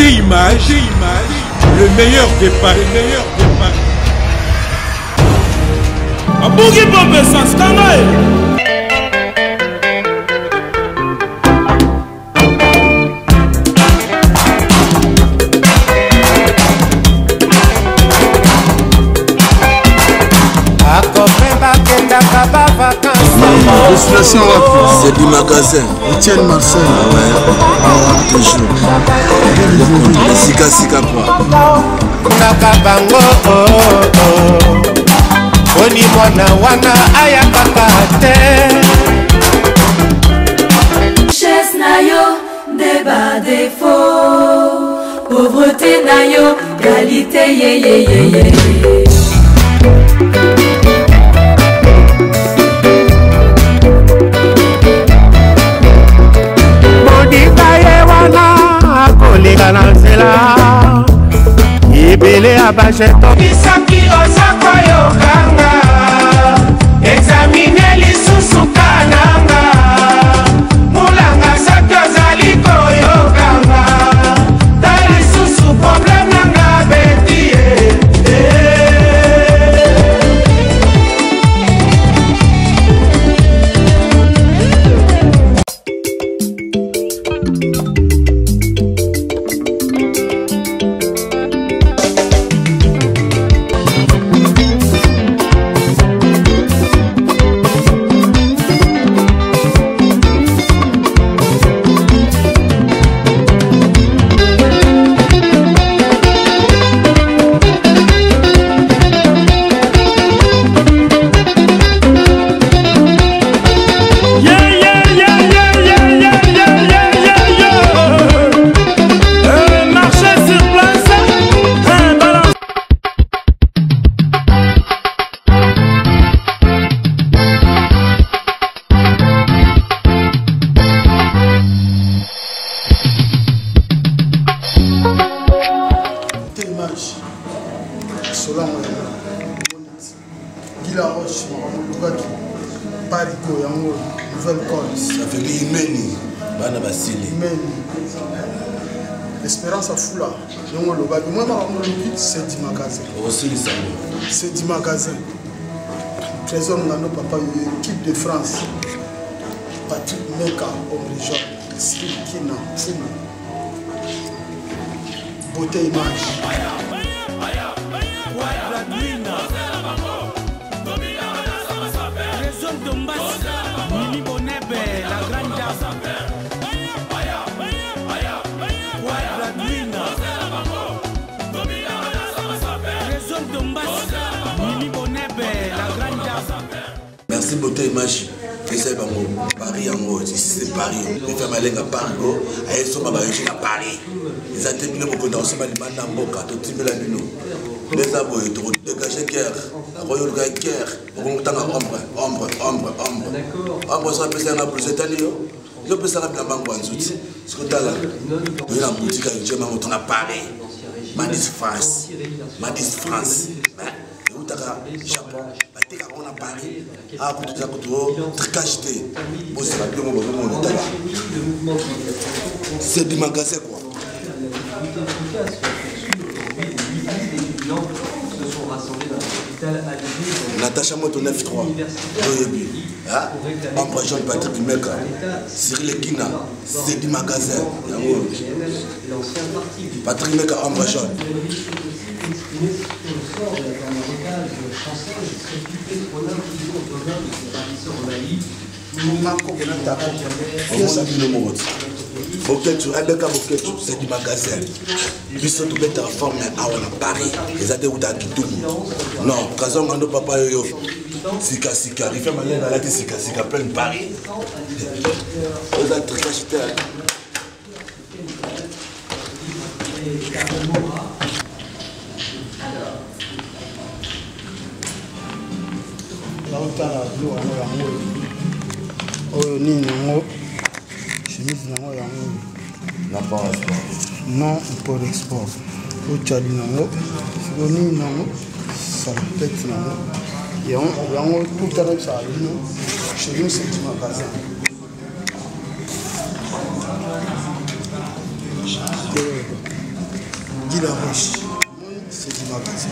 Image, le meilleur des paris. Abougi Bobe Sanskanaï. Destination c'est du magasin. Etienne Marseille. Ouais. Toujours. Sika quoi. Nakabango Oni mwana wana ayakaka te. Richesse nayo, débat défaut. Pauvreté nayo, qualité ye. Kolega na nzela ebele abajeto bisaki osako yokanga examine lisusu kananga mulanga saki ozali koyokanga ta lisusu problème nanga beti Espérance à Foula, c'est du magasin. C'est du magasin. Trésor Nano Papa, équipe de France. Patrick Meka, Omrijan, Sirikina, Fuma. Beauté image. Merci Beauté Image. C'est Paris en haut, c'est Paris. Les femmes allaient à Paris, elles sont à Paris. Ils ont terminé beaucoup dans ce moment, ils ont beaucoup de la bino. Les abos, ils ont dégagé guerre, royal guerre, on a ombre. Ombre, ça peut être un peu cette année. Je peux savoir bien banque en dessous. Ce que tu as là, il y a une boutique à Dieu, on a Paris. Madis France. Japon, on a Paris, c'est du magasin quoi. Natacha Moto 9-3, Ambre Jean Patrick Meka, Cyril Ekina, c'est du magasin. Patrick Meka, Ambre Jean. C'est du magasin. Puis surtout mettre en forme à Paris. Les adhérents à Kitouni. Non, quand on a papa yo. Sika, il fait malin à la Sika, plein de Paris. Vous êtes très achetés. Non, pour export. Au Tchadi, non, ça peut être et on tout à l'heure ça chez nous c'est du magasin. Guy Laroche. C'est du magasin.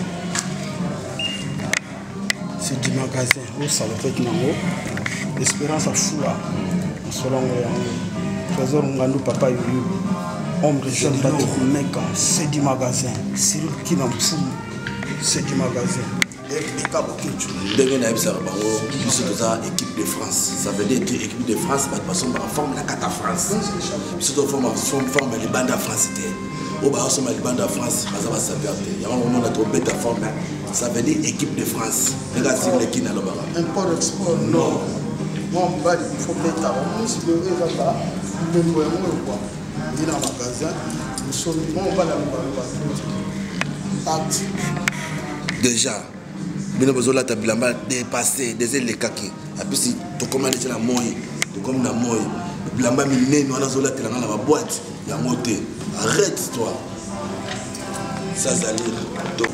C'est du magasin. Où ça le fait nango. Espérance à Foula. Selon Trésor Ngandou Papa Yoyo. Ombre jeune bateau mec. C'est du magasin. Cyril Kinamfou. C'est du magasin. Demain, on a équipe de France. Ça veut dire que l'équipe de France va former la carte France. Surtout forme les bandes à France. Au bas, on les bandes à France. Ça va servir. Il y a un moment où on a trop bête à former. Ça veut dire équipe de France. Regarde si les Kina là-bas. Import, export, non. Moi, il faut bête à moi. Si le est là-bas, il est dans le magasin. Nous sommes on va là-bas. Déjà. Bino bozola ta bilamba dépassé des les kaki apisi to comment aller la moye to comme na moye bilamba minene on a zola te na ba boîte ya moté arrête toi ça zalir to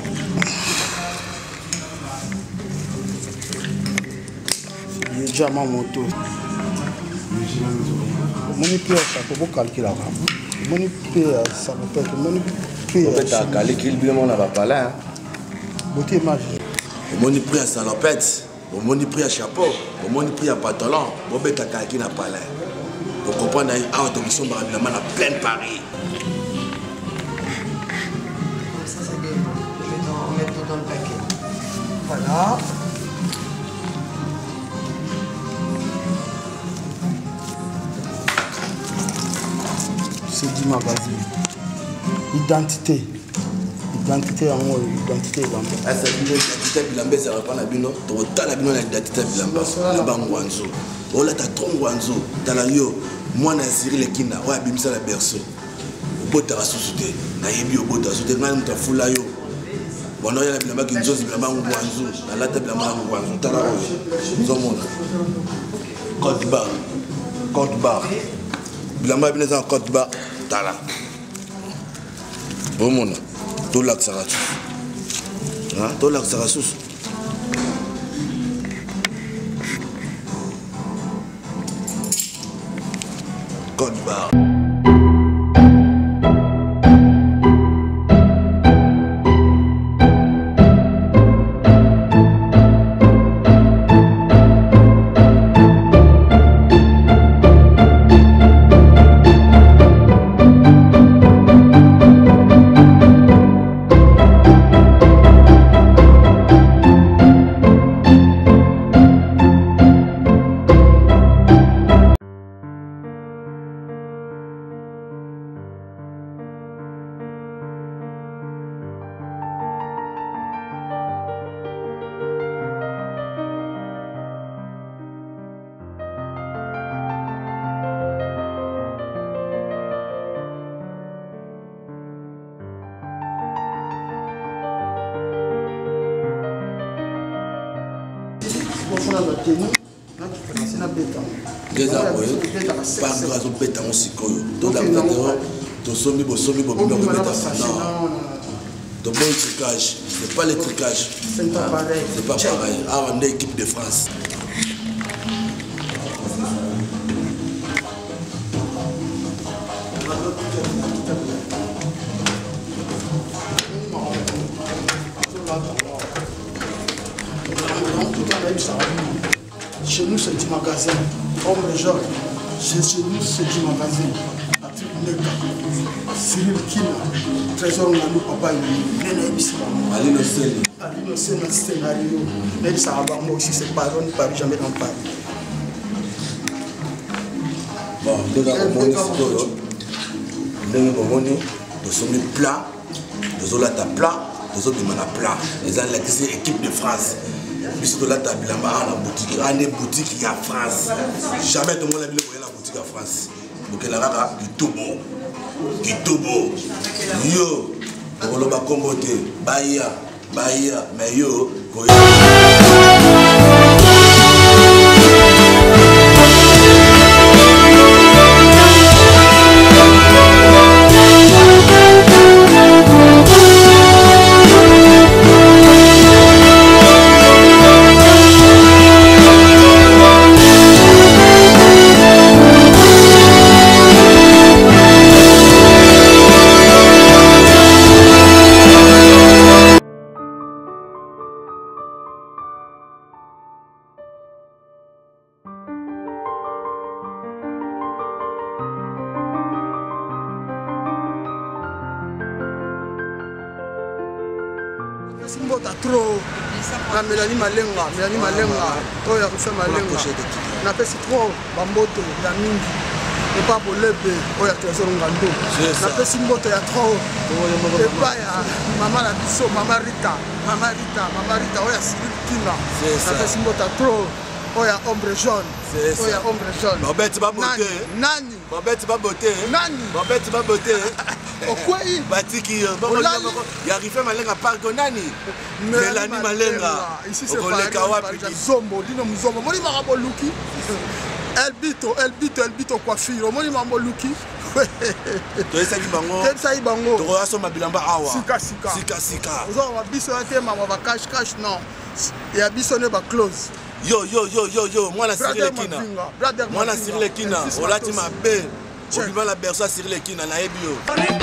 il déjà ma moto moni pia ça pour calculer là moni pia ça peut être moni pia peut être calculer bien on va pas là beauté magique. Au moins, pris à salopette, au moins, pris à chapeau, au moins, pris à pantalon, au moins, à quelqu'un n'a pas l'air. Pour comprendre, il y a une autorisation à plein Paris. Ça, c'est bien. Je vais t'en mettre dans le paquet. Voilà. C'est du magasin. Identité. Identité en haut, identité en bas. Ah, c'est l'identité bilambé, ça va prendre la bino. Tu as la bino, l'identité bilambé. La bangouanzo. Oh là, tu as trop guanzo. Tu as la yo. Moi, je suis Cyril Kina. Ouais, bimsa la berceau. Au bout, tu as sous-souté. Naïbi au bout, tu as sous-souté. Tu as fou là yo. Bon, non, il y a la bilamba qui nous bilamba guanzo. La tête bilamba guanzo. Tu as la rose. Nous avons Côte barre. Côte barre. Bilamba bien en Côte barre. Tu as là. Bon, mon. Tout là que ça va tout là que ça va sous code barre. C'est pas le trucage. C'est pas pareil. C'est pas pareil. Ah, on est équipe de France. Chez nous, c'est du magasin. Hombre jaune. Chez nous, c'est du magasin. Cyril Kina, Trésor Ngandou Papa Yoyo. Ali Noceni. Ali Noceni, notre scénario. Même ça va moi aussi, c'est pas on ne parle jamais dans Paris. Bon, nous avons nous sommes plats, nous avons la plat, nous avons des plat. Les gens qui équipe de France. Puisque là, tu as la boutique. Il y a des boutiques qui sont en France. Jamais tout le monde a vu la boutique en France. Donc, il y a du Tobo. Du Tobo. Yo, on va comboter. Bahia, mais yo, napesi mbota trop na Mélanie Malenga oyo akufa Malenga napesi trop bamboto ya mingi epa bolebe oyo Trésor Ngando napesi mboto ya trop epa ya mama na biso mama Rita oyo ya Cyril Kina napesi mboto ya trop oyo ya Ombre Jaune oyo ya Ombre Jaune babeti babote nani babeti babote nani babeti babote okwei batiki yarife Malenga parko nani Mélanie Malenga okoleka wapi zombo dino mzombo moni makambo luki elbito coiffure omoni makambo luki toyesaki bango tokoyasoma bilamba awa sika ozoma biso ya te mama ba cash non ya biso ne ba close yo mwana Cyril Kina olati mabe obima la berso ya Cyril Kina nayebi yo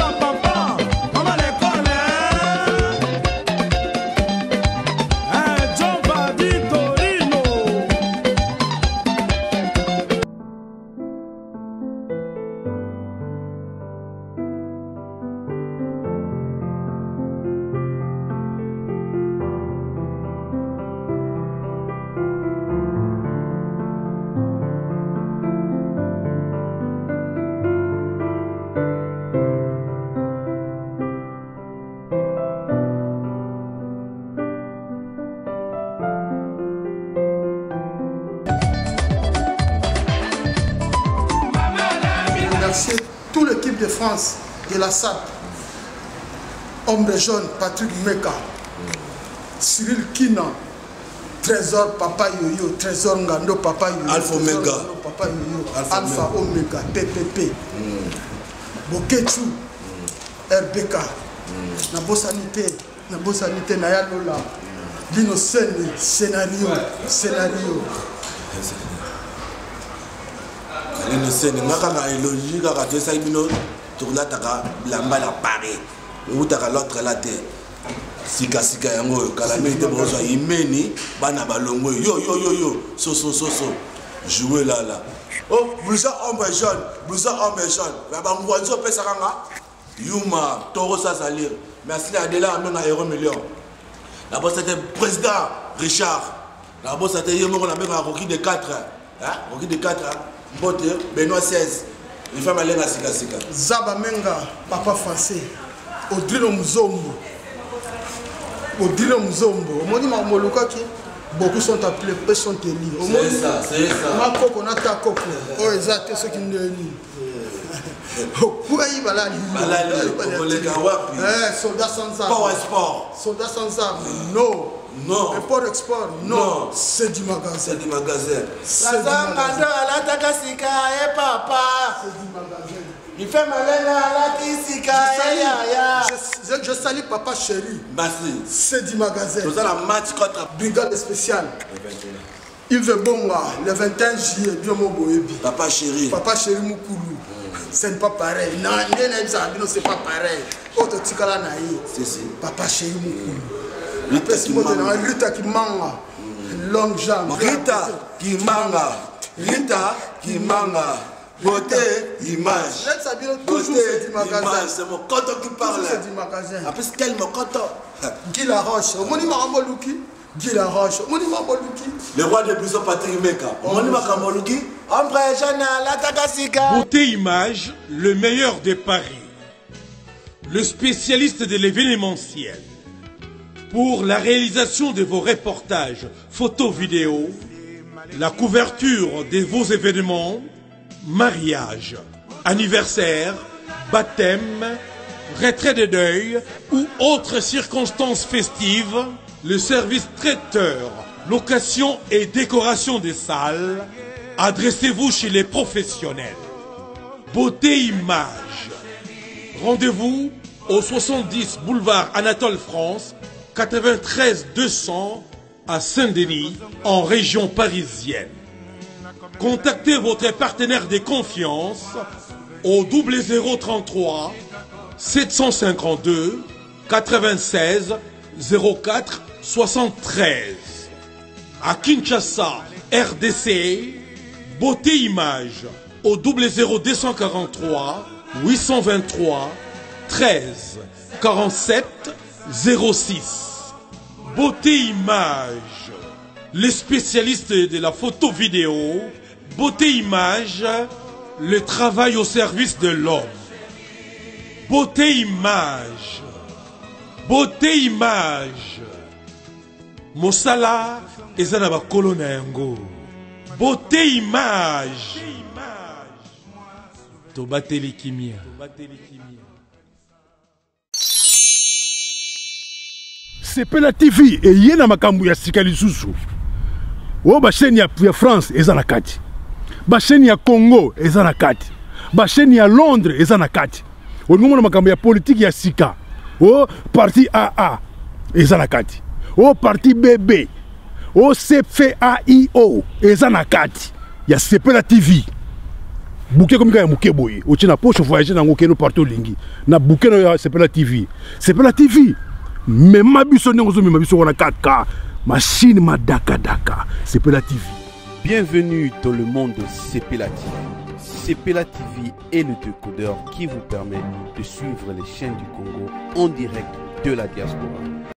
toute l'équipe de France, de la SAP, Ombre Jaune, Patrick Meka, Cyril Kina, Trésor Papa Yoyo, Trésor Ngando Papa Yoyo, Alpha Omega, Papa Yoyo, Alpha Omega, PPP, Bokechu, RBK, Nabosanité, Nayalola, Dino scénario. L'innocent, ngaka na élogie kaka tosa bino tolataka bilamba na Paris utaka l'autre la terre sika yango kalamite bozo imeni bana balongo yo so jouer là oh blouson Ombre Jaune ba bangwanzo pesa kanga yuma toro ça salir merci Adela amenga euro million la bosse était président Richard la bosse était yemo na benga Rocky de 4 Rocky de 4 Mbote, Benoît 16, il fait Malenga sika. Zaba Menga, papa français, Odrilo Mzombo. Moni Mamoluka qui beaucoup sont appelés, peu sont élus. C'est ça. Ma coco, nata coco. Oh, exact, ceux qui ne lisent. Pourquoi il va là? Soldats sans armes. Power Sport. Soldats sans armes. Non. Export, non. C'est du magasin. Il fait Malenga je salue papa chéri. Merci. C'est du magasin. Nous avons un match contre brigade spéciale. Il veut bon le 21 juillet, bien mon boébi. Papa chéri Moukoulou. Ce n'est pas pareil. Non, c'est pas pareil. Autre tikala naïe. Papa chéri Moukoulou. Rita qui manga, longue jambe. Rita qui manga, beauté, image. Toujours c'est du magasin. C'est mon coton qui parle. C'est du magasin. Après, quel mon coton? Guy Laroche, Moni Maramoluki. Guy Laroche, Moni Maramoluki. Le roi de Bison Patrick Meka. Moni Maramoluki. Ombre Jaune, la Tagasika. Beauté Image, le meilleur des paris. Le spécialiste de l'événementiel. Pour la réalisation de vos reportages, photos, vidéos, la couverture de vos événements, mariage, anniversaire, baptême, retrait de deuil ou autres circonstances festives, le service traiteur, location et décoration des salles, adressez-vous chez les professionnels. Beauté Image. Rendez-vous au 70 boulevard Anatole France, 93 200 à Saint-Denis, en région parisienne. Contactez votre partenaire de confiance au 0033 752 96 04 73. À Kinshasa, RDC, Beauté Image au 00243 823 13 47 06. Beauté Image, les spécialistes de la photo vidéo. Beauté Image, le travail au service de l'homme. Beauté Image, Beauté Image. Mosala ezana ba kolona yango. Beauté Image. Tobateli kimia. Sepela TV et yena makambu ya sika lisusu. O ba chaîne ya France ezana kati. Ba chaîne ya Congo ezana kati. Ba chaîne ya Londres ezana kati. O ngomona makambu ya politique ya sika. O parti AA ezana kati. O parti BB. O CFAIO ezana kati. Ya Sepela TV. Bouquet comme ya muke boye. O tina poche voyager na ngokeno partout lingi. Na bouquet na Sepela TV. Sepela TV. Mais ma biso n'engozo mais ma biso on a 4K. Machine ma daka. Sepela TV. Bienvenue dans le monde de Sepela TV. Sepela TV est le décodeur qui vous permet de suivre les chaînes du Congo en direct de la diaspora.